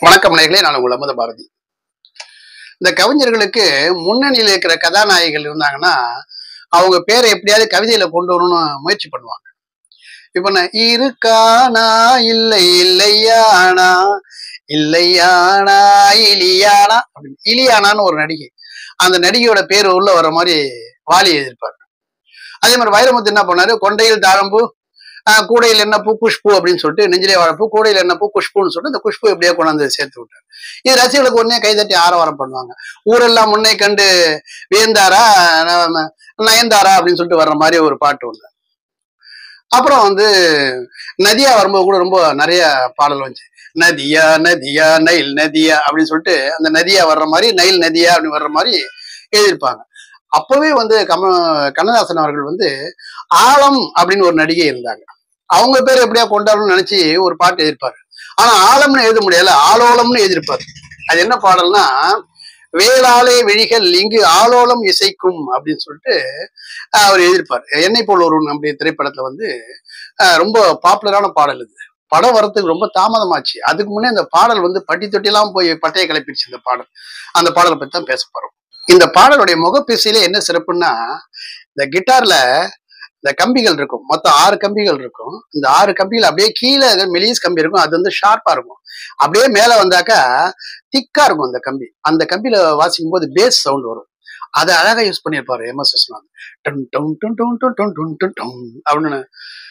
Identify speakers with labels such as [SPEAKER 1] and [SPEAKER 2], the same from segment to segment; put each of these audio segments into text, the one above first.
[SPEAKER 1] வணக்கம் நேயர்களே, நான் உங்கள் அமுத பாரதி. இந்த கவிஞர்களுக்கு முன்னணியில் இருக்கிற கதாநாயகிகள் இருந்தாங்கன்னா அவங்க பேரை எப்படியாவது கவிதையில கொண்டு வரணும்னு முயற்சி பண்ணுவாங்க. இப்ப நான் இருக்கானா இல்லை இல்லையானா இல்லையானா இலியானா அப்படின்னு இலியானான்னு ஒரு நடிகை, அந்த நடிகையோட பேர் உள்ள வர்ற மாதிரி வாலி எழுதியிருப்பாரு. அதே மாதிரி வைரமுத்து என்ன பண்ணாரு, கொண்டையில் தாழம்பூ கூடையில் என்ன பூ குஷ்பு அப்படின்னு சொல்லிட்டு நெஞ்சிலே வாழப்பூ கூடையில் என்ன பூ குஷ்புன்னு சொல்லிட்டு இந்த குஷ்பு எப்படியே கொண்டாந்து சேர்த்து விட்டாரு. இது ரசிகர்களுக்கு உடனே கைதட்டி ஆரவாரம் பண்ணுவாங்க. ஊரெல்லாம் முன்னை கண்டு வியந்தாரா நயன்தாரா அப்படின்னு சொல்லிட்டு வர்ற மாதிரி ஒரு பாட்டு ஒண்ணு. அப்புறம் நதியா வரும்போது கூட ரொம்ப நிறைய பாடல் வந்துச்சு. நதியா நதியா நைல் நதியா அப்படின்னு சொல்லிட்டு அந்த நதியா வர்ற மாதிரி நைல் நதியா அப்படின்னு வர்ற மாதிரி எழுதியிருப்பாங்க. அப்பவே கண்ணதாசன் அவர்கள் ஆலம் அப்படின்னு ஒரு நடிகை இருந்தாங்க. அவங்க பேர் எப்படியா கொண்டாடணும்னு நினைச்சு ஒரு பாட்டு எழுதியிருப்பாரு. ஆனா ஆலம்னு எழுத முடியல, ஆலோலம்னு எழுதியிருப்பாரு. அது என்ன பாடல்னா, வேளாளே விழிகள் இங்கு ஆலோலம் இசைக்கும் அப்படின்னு சொல்லிட்டு அவர் எழுதியிருப்பார். என்னை போல் ஒருவன் அப்படி திரைப்படத்துல ரொம்ப பாப்புலரான பாடல். இது படம் வரத்துக்கு ரொம்ப தாமதமாச்சு. அதுக்கு முன்னே இந்த பாடல் பட்டி தொட்டிலாம் போய் பட்டையை கிளப்பிடுச்சு. இந்த பாடல், அந்த பாடலை பத்தி தான் பேச போறோம். இந்த பாடலுடைய முகப்பேசியில என்ன சிறப்புன்னா, இந்த கிட்டார்ல இந்த கம்பிகள் இருக்கும், மொத்தம் 6 கம்பிகள் இருக்கும். இந்த 6 கம்பிகள் அப்படியே கீழே மெலிஸ் கம்பி இருக்கும், அது ஷார்ப்பா இருக்கும். அப்படியே மேல வந்தாக்கா திக்கா இருக்கும் அந்த கம்பி. அந்த கம்பியில வாசிக்கும் போது பேஸ் சவுண்ட் வரும். அதை அழகா யூஸ் பண்ணியிருப்பாரு எம்.எஸ். விஸ்வநாதன். டன் டன் டன் டன் டன் டன் டன் டன் டன் அப்படின்னு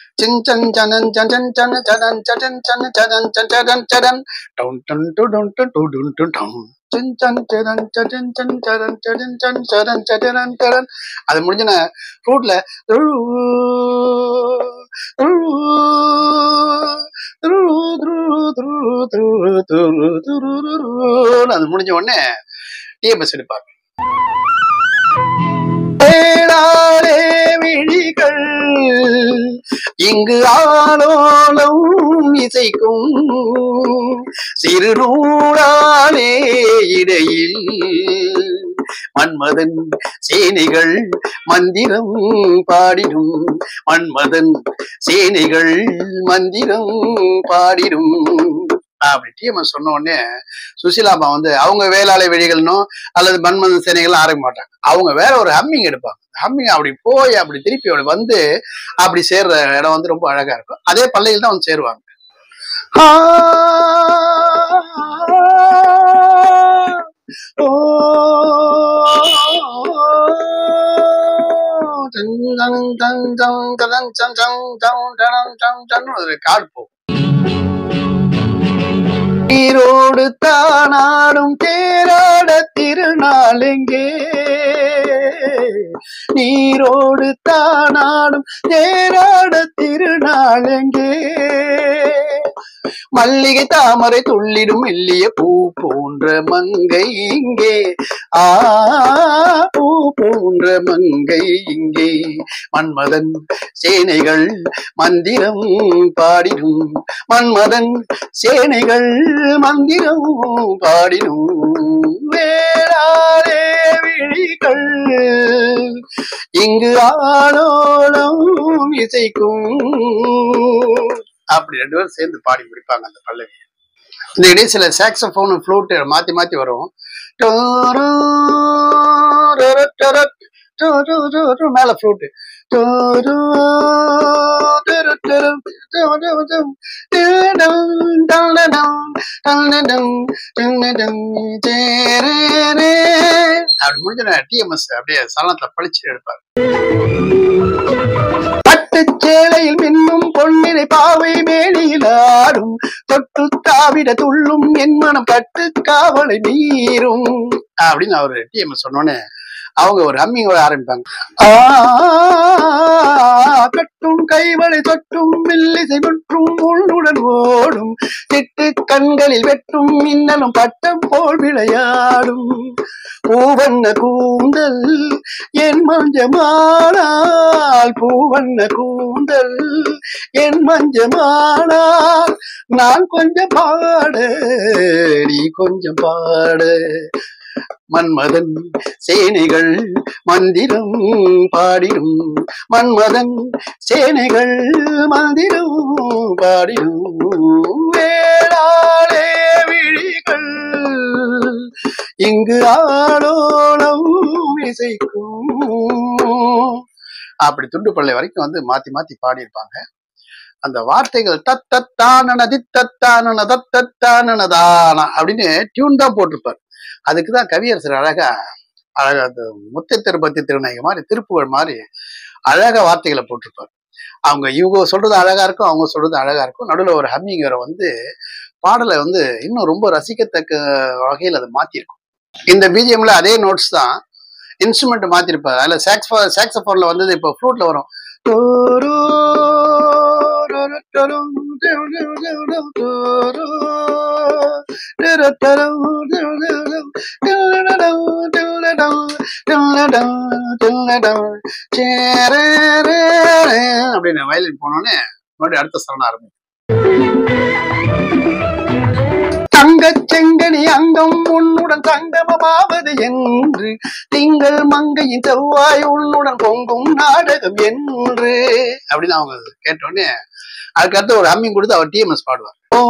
[SPEAKER 1] அது முடிஞ்சன ஃப்ளூட்ல அது முடிஞ்ச உடனே டிஎம்எஸ் எடுப்பாங்க. வேளாளே விழிகள் இங்கு ஆலோலம் இசைக்கும் சிறு நூலாலே இடையில் மன்மதன் சேனைகள் மந்திரம் பாடிடும், மன்மதன் சேனைகள் மந்திரம் பாடிடும் அப்படி டிஎம்எஸ் சொன்ன உடனே சுசிலாமா அவங்க வேளாளை விழிகள்னோ அல்லது மன்மதன் சேனைகள் ஆரம்பிக்க மாட்டாங்க. அவங்க வேற ஒரு ஹம்மிங் எடுப்பாங்க. ஹம்மிங் அப்படி போய் அப்படி திருப்பி அப்படி சேர்ற இடம் ரொம்ப அழகா இருக்கும். அதே பல்லையில் தான் சேருவாங்க. காடு போகும். நீரோடு தானாடும் தேராட திருநாள் எங்கே, நீரோடு தானாடும் தேராட திருநாள் எங்கே, மல்லிகை தாமரை துள்ளிடும் மெல்லிய பூ போன்ற மங்கை இங்கே, பூ போன்ற மங்கை இங்கே, மன்மதன் சேனைகள் மந்திரம் பாடிடும், மன்மதன் சேனைகள் மந்திரம் பாடிடும், வேளாளே விழிகள் இங்கு ஆலோலம் இசைக்கும் அப்படி 2 பேரும் சேர்ந்து பாடி முடிப்பாங்க அந்த பல்லவி. இந்த இடையே சில சாக்ஸோஃபோன் ஃப்ளூட் மாத்தி மாத்தி வரும். மேல ஃப்ளூட் அப்படி முடிஞ்ச டிஎம்எஸ் அப்படியே சலனத்துல பழிச்சு எடுப்பாரு. பட்டுச்சேலையில் மின்னும் பொன்னினை பாவை மேனியில் ஆடும், தொட்டு தாவிட துள்ளும் என் மனம் பட்டு காவலை மீறும் அப்படின்னு அவரு டிஎம்எஸ் சொன்னோன்னு அவங்க ஒரு ஹம்மிங்கோட ஆரம்பிப்பாங்க. கட்டும் கைவளை தொட்டும் வில்லிசை முற்றும் உள்னுடன் ஓடும், திட்டு கண்களில் வெட்டும் மின்னலும் பட்டம் போல் விளையாடும், பூவண்ண கூந்தல் என் மஞ்சமானால், பூவண்ண கூந்தல் என் மஞ்சமானால், நான் கொஞ்சம் பாட நீ கொஞ்சம் பாட, மன்மதன் சேனைகள் மந்திரம் பாடிடும், மன்மதன் சேனைகள் மந்திரம் பாடிடும், வேளாளே விழிகள் இங்கு ஆளோளம் இசைக்கும். அப்படி துண்டுப்பள்ளை வரைக்கும் வந்து மாத்தி மாத்தி பாடியிருப்பாங்க. அந்த வார்த்தைகள் தத்தத்தான தித்தத்தான தத்தத்தானதானா அப்படின்னு டியூன் தான் போட்டிருப்பார். அதுக்குதான் கவியரசர் அழகா அந்த முத்தை திருப்பதி திருநாயக மாதிரி திருப்புகழ் மாதிரி அழகா வார்த்தைகளை போட்டிருப்பார். இவங்க சொல்றது அழகா இருக்கும், அவங்க சொல்றது அழகா இருக்கும். நடுவில் ஒரு ஹம்மிங் வேற வந்து பாடலை வந்து இன்னும் ரொம்ப ரசிக்கத்தக்க வகையில் அதை மாத்திருக்கும். இந்த பிஜிஎம்ல அதே நோட்ஸ் தான் இன்ஸ்ட்ருமெண்ட் மாத்திருப்பாரு. அதுல சாக்ஸபோன்ல வந்தது இப்போ ஃப்ளூட்ல வரும். அப்படின்னு வயலின் போனோடனே மறுபடியும் அடுத்த சரணம் ஆரம்பிக்கும். தங்கச் செங்கனி அங்கம் உன்னுடன் சங்கமமாவது என்று, திங்கள் மங்கையின் செவ்வாய் உன்னுடன் பொங்கும் நாடகம் என்று அப்படின்னு அவங்க கேட்டோடனே அதுக்கடுத்து ஒரு ஹம்மிங் கொடுத்து அவர் டிஎம்எஸ் பாடுவார். ஓ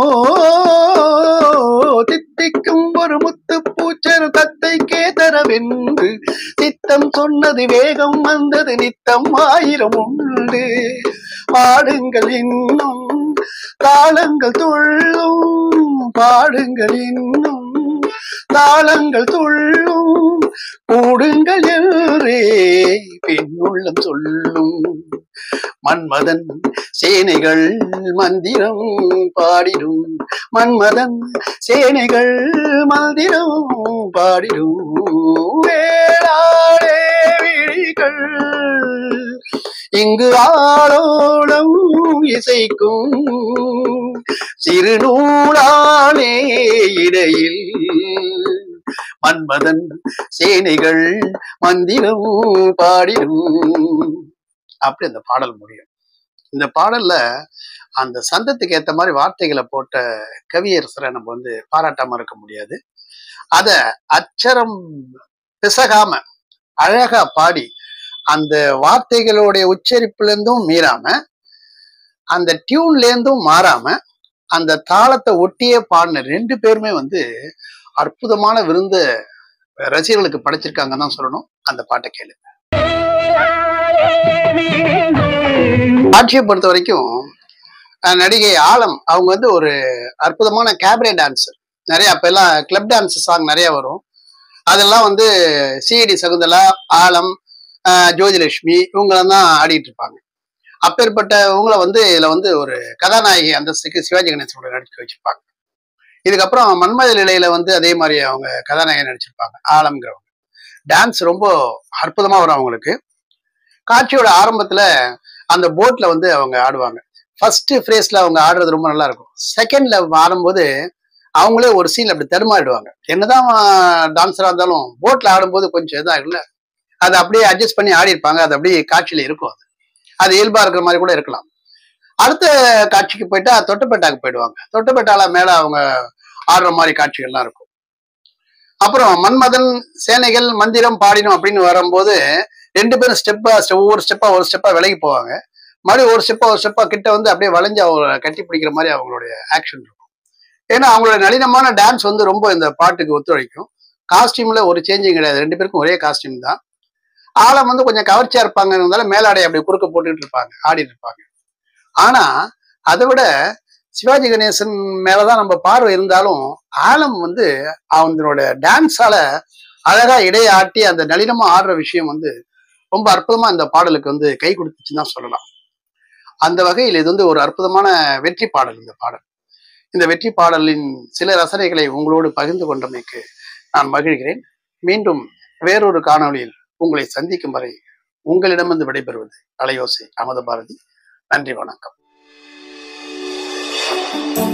[SPEAKER 1] தித்திக்கும் ஒரு முத்து பூச்சரு தத்தை கேதரவென்று, சித்தம் சொன்னது வேகம் வந்தது நித்தம் ஆயிரம் உண்டு, பாடுங்கள் இன்னும் தாளங்கள் துள்ளும், பாடுங்கள் இன்னும் தாளங்கள் துள்ளும், கூடுங்கள் என்றே பெண்ணுள்ளம் சொல்லும், மன்மதன் சேனைகள் மந்திரம் பாடிடும், மன்மதன் சேனைகள் மந்திரம் பாடிடும், வேளாளே விழிகள் இங்கு ஆளோளம் இசைக்கும், சிறுநூலானே இடையில் மன்மதன் சேனைகள் மந்திரம் பாடிடும். அப்படி அந்த பாடல் முடியும். இந்த பாடல்ல அந்த சந்தத்துக்கு ஏத்த மாதிரி வார்த்தைகளை போட்ட கவியரசரை நம்ம வந்து பாராட்டாம இருக்க முடியாது. அத அச்சரம் பிசகாம அழகா பாடி அந்த வார்த்தைகளுடைய உச்சரிப்புல இருந்தும் மீறாம, அந்த டியூன்ல இருந்தும் மாறாம, அந்த தாளத்தை ஒட்டியே பாடின ரெண்டு பேருமே வந்து அற்புதமான விருந்து ரசிகர்களுக்கு படைச்சிருக்காங்கன்னு தான் சொல்லணும். அந்த பாட்டை கேளு. காட்சியை பொறுத்த வரைக்கும் நடிகை ஆலம் அவங்க வந்து ஒரு அற்புதமான கேபரே டான்ஸர். நிறைய அப்ப எல்லாம் கிளப் டான்ஸ் சாங் நிறைய வரும். அதெல்லாம் வந்து சிஐடி சகுந்தலா, ஆலம், ஜோதிலட்சுமி இவங்களதான் ஆடிட்டு இருப்பாங்க. அப்பேற்பட்ட இவங்கள வந்து இதுல வந்து ஒரு கதாநாயகி அந்தஸ்துக்கு சிவாஜி கணேசனோட நடிக்க வச்சிருப்பாங்க. இதுக்கப்புறம் மன்மத நிலையில வந்து அதே மாதிரி அவங்க கதாநாயகி நடிச்சிருப்பாங்க. ஆலம்ங்கிறவங்க டான்ஸ் ரொம்ப அற்புதமா வரும் அவங்களுக்கு. காட்சியோட ஆரம்பத்துல அந்த போட்ல வந்து அவங்க ஆடுவாங்க. ஃபர்ஸ்ட் ஃப்ரேஸ்ல அவங்க ஆடுறது ரொம்ப நல்லா இருக்கும். செகண்ட்ல ஆடும்போது அவங்களே ஒரு சீன்ல அப்படி தடுமாறிடுவாங்க. என்னதான் டான்ஸரா இருந்தாலும் போட்ல ஆடும்போது கொஞ்சம் இதா இல்ல, அதை அப்படியே அட்ஜஸ்ட் பண்ணி ஆடி இருப்பாங்க. அது அப்படியே காட்சியில இருக்கும். அது இயல்பா இருக்கிற மாதிரி கூட இருக்கலாம். அடுத்த காட்சிக்கு போயிட்டா தொட்டப்பேட்டாக்கு போயிடுவாங்க. தொட்டப்பேட்டால மேல அவங்க ஆடுற மாதிரி காட்சிகள்லாம் இருக்கும். அப்புறம் மன்மதன் சேனைகள் மந்திரம் பாடினோம் அப்படின்னு வரும்போது ரெண்டு பேரும் ஒவ்வொரு ஸ்டெப்பா விலகி போவாங்க. மறுபடியும் ஒரு ஸ்டெப்பா கிட்ட வந்து அப்படியே வளைஞ்சு அவங்க கட்டி பிடிக்கிற மாதிரி அவங்களுடைய ஆக்ஷன் இருக்கும். ஏன்னா அவங்களோட நளினமான டான்ஸ் வந்து ரொம்ப இந்த பாட்டுக்கு ஒத்துழைக்கும். காஸ்டியூம்ல ஒரு சேஞ்சிங் கிடையாது, ரெண்டு பேருக்கும் ஒரே காஸ்டியூம் தான். ஆலம் வந்து கொஞ்சம் கவர்ச்சியா இருப்பாங்க, மேலாடை அப்படி குறுக்க போட்டுட்டு இருப்பாங்க, ஆடிட்டு இருப்பாங்க. ஆனா அதை விட சிவாஜி கணேசன் மேலதான் நம்ம பார்வை இருந்தாலும் ஆலம் வந்து அவங்களோட டான்ஸால அழகா இடையாட்டி அந்த நளினமா ஆடுற விஷயம் வந்து ரொம்ப அற்புதமா இந்த பாடலுக்கு வந்து கை கொடுத்துச்சுன்னு தான் சொல்லலாம். அந்த வகையில் இது வந்து ஒரு அற்புதமான வெற்றி பாடல். இந்த பாடல், இந்த வெற்றி பாடலின் சில ரசனைகளை உங்களோடு பகிர்ந்து கொண்டமைக்கு நான் மகிழ்கிறேன். மீண்டும் வேறொரு காணொளியில் உங்களை சந்திக்கும் வரை உங்களிடமிருந்து விடைபெறுவது அலையோசை அமுத பாரதி. நன்றி, வணக்கம்.